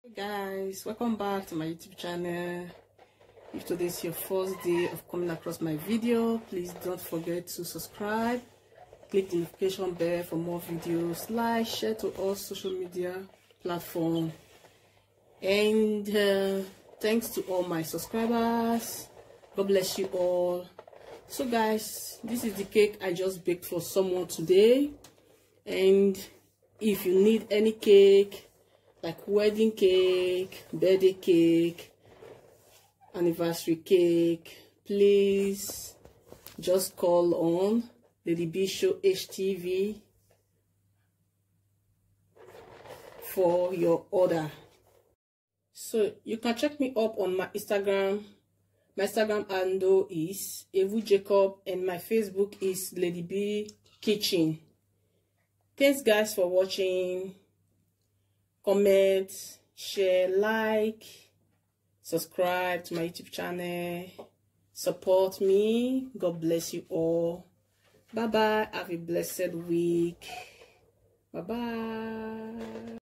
Hey guys, welcome back to my YouTube channel. If today is your first day of coming across my video, please don't forget to subscribe, click the notification bell for more videos, like, share to all social media platforms, and thanks to all my subscribers. God bless you all. So guys, this is the cake I just baked for someone today, and if you need any cake like wedding cake, birthday cake, anniversary cake, please just call on Lady B Show HTV for your order. So you can check me up on my Instagram. My Instagram handle is Evu Jacob and my Facebook is Lady B Kitchen. Thanks guys for watching. Comment, share, like, subscribe to my YouTube channel, support me. God bless you all. Bye bye. Have a blessed week. Bye bye.